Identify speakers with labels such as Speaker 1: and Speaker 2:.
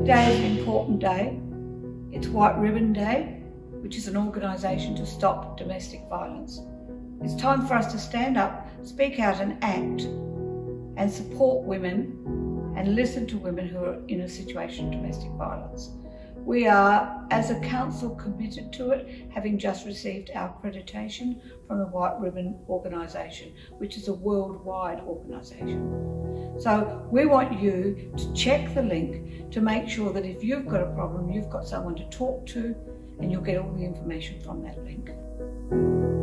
Speaker 1: Today is an important day. It's White Ribbon Day, which is an organisation to stop domestic violence. It's time for us to stand up, speak out and act, and support women and listen to women who are in a situation of domestic violence. We are, as a council, committed to it, having just received our accreditation from the White Ribbon Organisation, which is a worldwide organisation. So we want you to check the link to make sure that if you've got a problem, you've got someone to talk to, and you'll get all the information from that link.